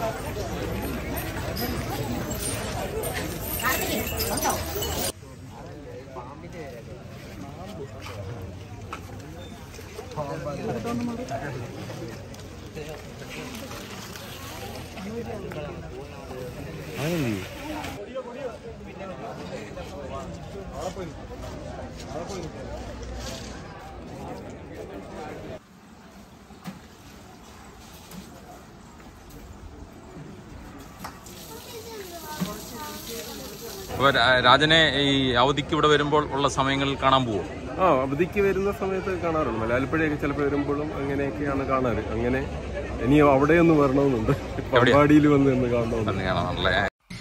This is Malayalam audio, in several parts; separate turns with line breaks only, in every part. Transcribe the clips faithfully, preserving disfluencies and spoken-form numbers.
അപ്പോൾ രാജനെ ഈ അവധിക്ക് ഇവിടെ വരുമ്പോൾ ഉള്ള സമയങ്ങളിൽ കാണാൻ പോവും?
ആ, അവധിക്ക് വരുന്ന സമയത്ത് കാണാറുണ്ട്. മലയാളപ്പുഴയൊക്കെ ചിലപ്പോൾ വരുമ്പോഴും അങ്ങനെയൊക്കെയാണ് കാണാറ്. അങ്ങനെ ഇനി അവിടെയൊന്ന് വരണമെന്നുണ്ട്, പാമ്പാടിയിൽ വന്ന് എന്ന് കാണണമെന്നുണ്ട്.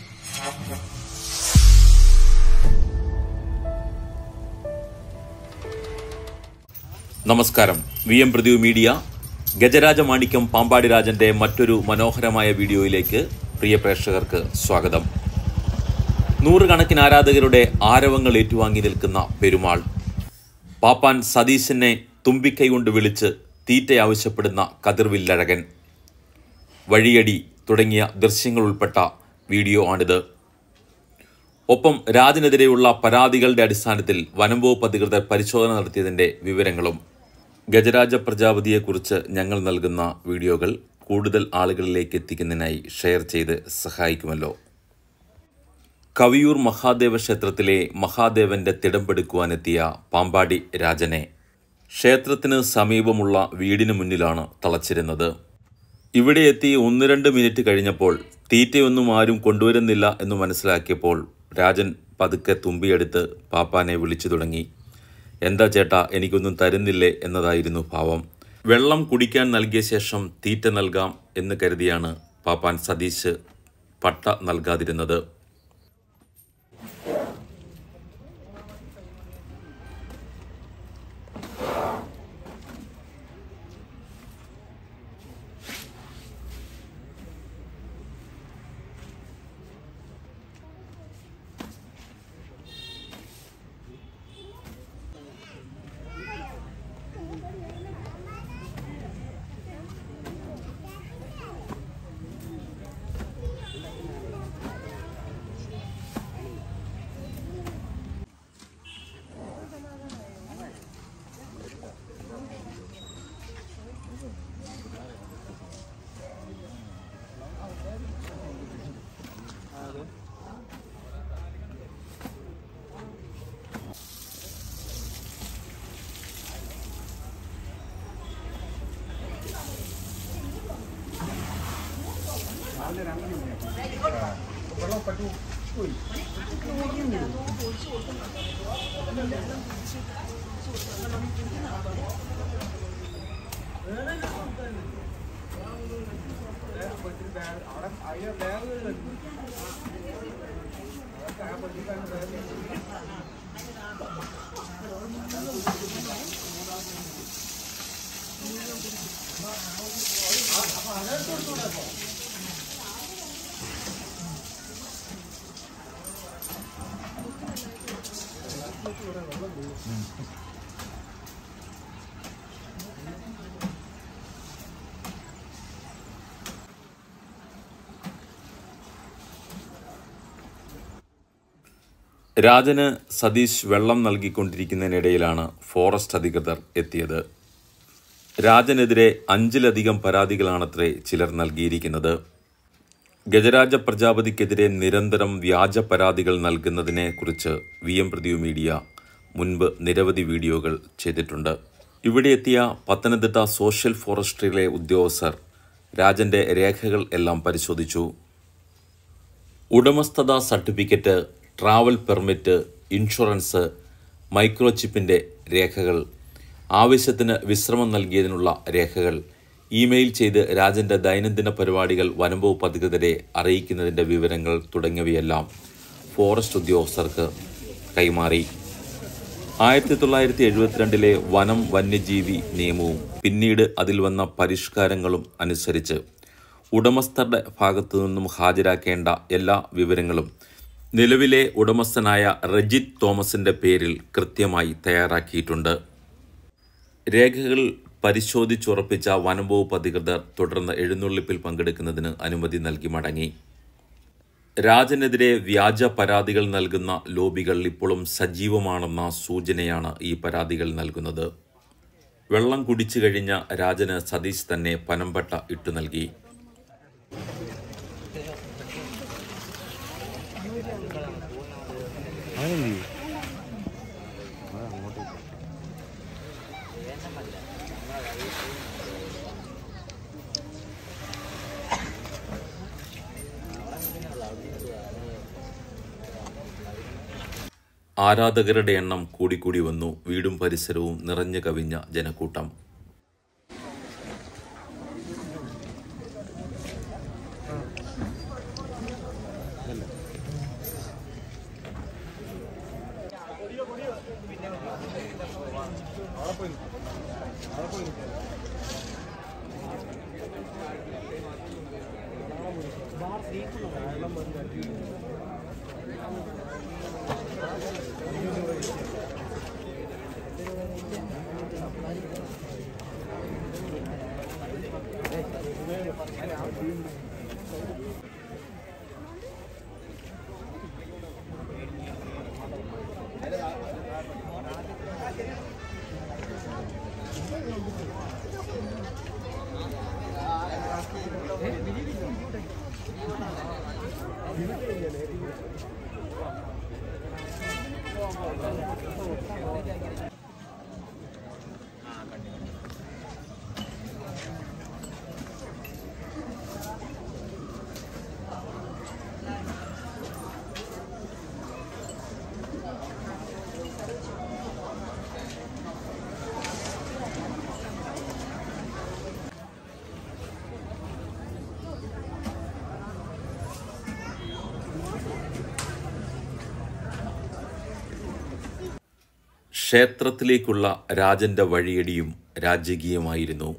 നമസ്കാരം. വി എം പ്രദീപ് മീഡിയ ഗജരാജ മാണിക്യം പാമ്പാടി രാജന്റെ മറ്റൊരു മനോഹരമായ വീഡിയോയിലേക്ക് പ്രിയ പ്രേക്ഷകർക്ക് സ്വാഗതം. നൂറുകണക്കിന് ആരാധകരുടെ ആരവങ്ങൾ ഏറ്റുവാങ്ങി നിൽക്കുന്ന പെരുമാൾ, പാപ്പാൻ സതീശനെ തുമ്പിക്കൈ കൊണ്ട് വിളിച്ച് തീറ്റ ആവശ്യപ്പെടുന്ന കതിർവില്ലഴകൻ, വഴിയടി തുടങ്ങിയ ദൃശ്യങ്ങൾ ഉൾപ്പെട്ട വീഡിയോ ആണിത്. ഒപ്പം രാജനെതിരെയുള്ള പരാതികളുടെ അടിസ്ഥാനത്തിൽ വനം വകുപ്പ് അധികൃതർ പരിശോധന നടത്തിയതിൻ്റെ വിവരങ്ങളും. ഗജരാജ പ്രജാപതിയെക്കുറിച്ച് ഞങ്ങൾ നൽകുന്ന വീഡിയോകൾ കൂടുതൽ ആളുകളിലേക്ക് എത്തിക്കുന്നതിനായി ഷെയർ ചെയ്ത് സഹായിക്കുമല്ലോ. കവിയൂർ മഹാദേവ ക്ഷേത്രത്തിലെ മഹാദേവന്റെ തിടമ്പെടുക്കുവാനെത്തിയ പാമ്പാടി രാജനെ ക്ഷേത്രത്തിന് സമീപമുള്ള വീടിന് മുന്നിലാണ് തളച്ചിരുന്നത്. ഇവിടെ എത്തി ഒന്ന് രണ്ട് മിനിറ്റ് കഴിഞ്ഞപ്പോൾ തീറ്റയൊന്നും ആരും കൊണ്ടുവരുന്നില്ല എന്ന് മനസ്സിലാക്കിയപ്പോൾ രാജൻ പതുക്കെ തുമ്പിയെടുത്ത് പാപ്പാനെ വിളിച്ചു തുടങ്ങി. എന്താ ചേട്ടാ, എനിക്കൊന്നും തരുന്നില്ലേ എന്നതായിരുന്നു ഭാവം. വെള്ളം കുടിക്കാൻ നൽകിയ ശേഷം തീറ്റ നൽകാം എന്ന് കരുതിയാണ് പാപ്പാൻ സതീശ് പട്ട നൽകാതിരുന്നത്. രാജന് സതീഷ് വെള്ളം നൽകിക്കൊണ്ടിരിക്കുന്നതിനിടയിലാണ് ഫോറസ്റ്റ് അധികൃതർ എത്തിയത്. രാജനെതിരെ അഞ്ചിലധികം പരാതികളാണത്രേ ചിലർ നൽകിയിരിക്കുന്നത്. ഗജരാജ പ്രജാപതിക്കെതിരെ നിരന്തരം വ്യാജ പരാതികൾ നൽകുന്നതിനെക്കുറിച്ച് വി എം പ്രദീപ് മീഡിയ മുൻപ് നിരവധി വീഡിയോകൾ ചെയ്തിട്ടുണ്ട്. ഇവിടെ എത്തിയ പത്തനംതിട്ട സോഷ്യൽ ഫോറസ്ട്രിയിലെ ഉദ്യോഗസ്ഥർ രാജന്റെ രേഖകൾ എല്ലാം പരിശോധിച്ചു. ഉടമസ്ഥത സർട്ടിഫിക്കറ്റ്, ട്രാവൽ പെർമിറ്റ്, ഇൻഷുറൻസ്, മൈക്രോചിപ്പിൻ്റെ രേഖകൾ, ആവശ്യത്തിന് വിശ്രമം നൽകിയതിനുള്ള രേഖകൾ, ഇമെയിൽ ചെയ്ത് രാജൻ്റെ ദൈനംദിന പരിപാടികൾ വനം വകുപ്പ് അധികൃതരെ അറിയിക്കുന്നതിൻ്റെ വിവരങ്ങൾ തുടങ്ങിയവയെല്ലാം ഫോറസ്റ്റ് ഉദ്യോഗസ്ഥർക്ക് കൈമാറി. ആയിരത്തി തൊള്ളായിരത്തി എഴുപത്തിരണ്ടിലെ വനം വന്യജീവി നിയമവും പിന്നീട് അതിൽ വന്ന പരിഷ്കാരങ്ങളും അനുസരിച്ച് ഉടമസ്ഥരുടെ ഭാഗത്തു നിന്നും ഹാജരാക്കേണ്ട എല്ലാ വിവരങ്ങളും നിലവിലെ ഉടമസ്ഥനായ റജിത് തോമസിൻ്റെ പേരിൽ കൃത്യമായി തയ്യാറാക്കിയിട്ടുണ്ട്. രേഖകൾ പരിശോധിച്ചുറപ്പിച്ച വനംവകുപ്പ് അധികൃതർ തുടർന്ന് എഴുന്നള്ളിപ്പിൽ പങ്കെടുക്കുന്നതിന് അനുമതി നൽകി മടങ്ങി. രാജനെതിരെ വ്യാജ പരാതികൾ നൽകുന്ന ലോബികൾ ഇപ്പോഴും സജീവമാണെന്ന സൂചനയാണ് ഈ പരാതികൾ നൽകുന്നത്. വെള്ളം കുടിച്ചു കഴിഞ്ഞ രാജന് സതീഷ് തന്നെ പനമ്പട്ട ഇട്ടു നൽകി. ആരാധകരുടെ എണ്ണം കൂടിക്കൂടി വന്നു. വീടും പരിസരവും നിറഞ്ഞു കവിഞ്ഞ ജനക്കൂട്ടം. ക്ഷേത്രത്തിലേക്കുള്ള രാജന്റെ വഴിയടിയും രാജകീയമായിരുന്നു.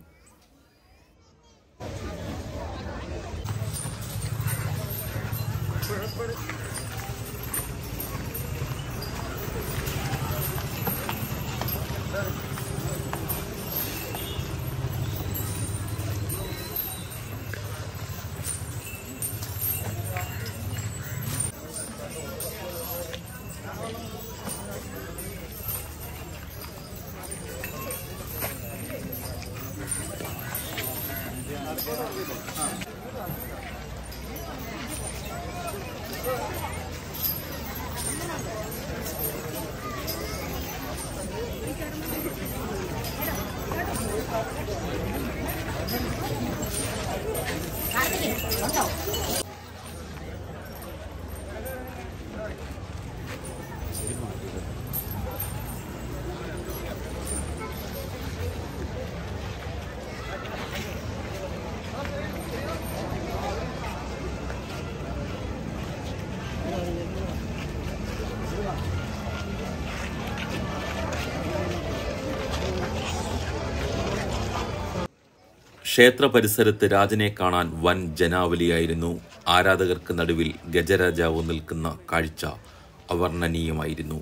ക്ഷേത്ര പരിസരത്ത് രാജനെ കാണാൻ വൻ ജനാവലിയായിരുന്നു. ആരാധകർക്ക് നടുവിൽ ഗജരാജാവ് നിൽക്കുന്ന കാഴ്ച അവർണ്ണനീയമായിരുന്നു.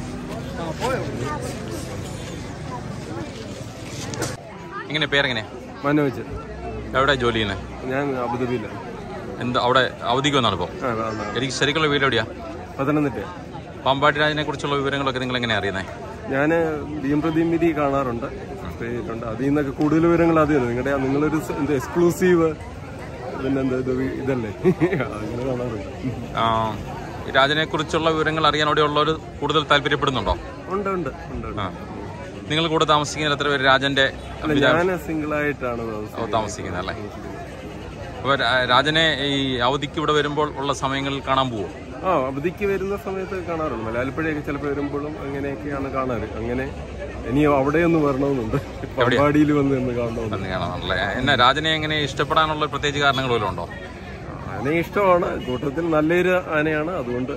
എങ്ങനെ പേരെങ്ങനെ?
മനോജ്.
എവിടെ ജോലി ചെയ്യുന്നത്?
ഞാൻ അബുദാബിയിലാണ്.
എന്താ അവിടെ അവധിക്ക് വന്നാണ് ഇപ്പോൾ? എനിക്ക് ശരിക്കുള്ള വീട് എവിടെയാ?
പത്തനംതിട്ട.
പാമ്പാടി രാജനെ കുറിച്ചുള്ള വിവരങ്ങളൊക്കെ നിങ്ങൾ എങ്ങനെയാണ് അറിയുന്നത്?
ഞാൻ ദീം പ്രതിനിധി കാണാറുണ്ട്, അതിൽ നിന്നൊക്കെ കൂടുതൽ വിവരങ്ങൾ അതിൽ നിങ്ങളുടെ നിങ്ങളൊരു എക്സ്ക്ലൂസീവ് പിന്നെന്താ ഇത് ഇതല്ലേ അങ്ങനെ കാണാറുണ്ട്.
രാജനെ കുറിച്ചുള്ള വിവരങ്ങൾ അറിയാൻ അവിടെ ഉള്ളവർ കൂടുതൽ താല്പര്യപ്പെടുന്നുണ്ടോ?
ഉണ്ട് ഉണ്ട് ഉണ്ട്.
നിങ്ങൾ കൂടെ താമസിക്കുന്ന എത്ര പേര്? രാജന്റെ
ഞാൻ സിംഗിൾ ആയിട്ടാണ്
താമസിക്കുന്നത് അല്ലേ? അപ്പൊ രാജനെ ഈ അവധിക്ക് ഇവിടെ വരുമ്പോൾ ഉള്ള സമയങ്ങളിൽ കാണാൻ പോവോ?
ആ, അവധിക്ക് വരുന്ന സമയത്ത് കാണാറുണ്ട്. മലയാളപ്പുഴയൊക്കെ ചിലപ്പോൾ വരുമ്പോഴും അങ്ങനെയൊക്കെയാണ് കാണാറ്. അങ്ങനെ ഇനി അവിടെയൊന്ന് വരണമെന്നുണ്ട്, പരിപാടിയിൽ വന്ന് എന്ന് കാണണമെന്നുണ്ട്.
എന്നാ രാജനെ എങ്ങനെ ഇഷ്ടപ്പെടാനുള്ള പ്രത്യേകിച്ച് കാരണങ്ങൾ വല്ലതും ഉണ്ടോ?
ആനയെ ഇഷ്ടമാണ്, കൂട്ടത്തിൽ നല്ലൊരു ആനയാണ്, അതുകൊണ്ട്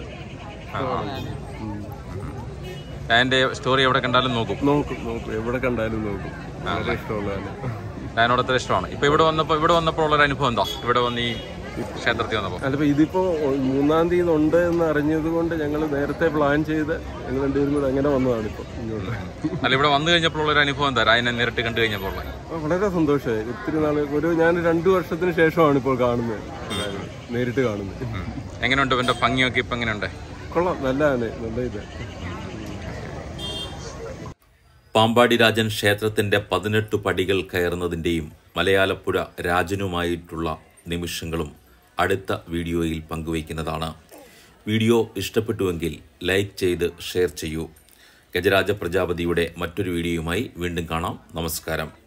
അതിന്റെ സ്റ്റോറി എവിടെ കണ്ടാലും നോക്കും
നോക്കും നോക്കും എവിടെ കണ്ടാലും നോക്കും. വളരെ ഇഷ്ടമുള്ള ആന,
അതിനോട് അത്ര ഇഷ്ടമാണ്. ഇപ്പൊ ഇവിടെ വന്നപ്പോ ഇവിടെ വന്നപ്പോൾ ഉള്ളൊരു അനുഭവം എന്താ? ഇവിടെ വന്ന് ഈ ക്ഷേത്രത്തിൽ വന്നപ്പോ
അല്ലപ്പോ ഇതിപ്പോ മൂന്നാം തീയതി ഉണ്ട് എന്ന് അറിഞ്ഞത് കൊണ്ട് ഞങ്ങൾ നേരത്തെ പ്ലാൻ ചെയ്ത് ഞങ്ങൾ രണ്ടുപേരും കൂടെ അങ്ങനെ വന്നതാണ് ഇപ്പൊ ഇങ്ങോട്ട്.
അല്ല, ഇവിടെ വന്നു കഴിഞ്ഞപ്പോൾ ഉള്ളൊരു അനുഭവം എന്താ? അതിനെ നേരിട്ട് കണ്ടു കഴിഞ്ഞപ്പോൾ
വളരെ സന്തോഷമായി. ഒത്തിരി നാള് ഒരു ഞാൻ രണ്ടു വർഷത്തിന് ശേഷമാണ് ഇപ്പോൾ കാണുന്നത്, നേരിട്ട് കാണുന്നത്.
എങ്ങനെയുണ്ട് ഇവന്റെ ഭംഗിയൊക്കെ ഇപ്പൊ എങ്ങനെയുണ്ട്?
കൊള്ളാം, നല്ല ആന, നല്ല ഇത്.
പാമ്പാടി രാജൻ ക്ഷേത്രത്തിന്റെ പതിനെട്ട് പടികൾ കയറുന്നതിൻ്റെയും മലയാലപ്പുഴ രാജനുമായിട്ടുള്ള നിമിഷങ്ങളും അടുത്ത വീഡിയോയിൽ പങ്കുവയ്ക്കുന്നതാണ്. വീഡിയോ ഇഷ്ടപ്പെട്ടുവെങ്കിൽ ലൈക്ക് ചെയ്ത് ഷെയർ ചെയ്യൂ. ഗജരാജ പ്രജാപതിയുടെ മറ്റൊരു വീഡിയോയുമായി വീണ്ടും കാണാം. നമസ്കാരം.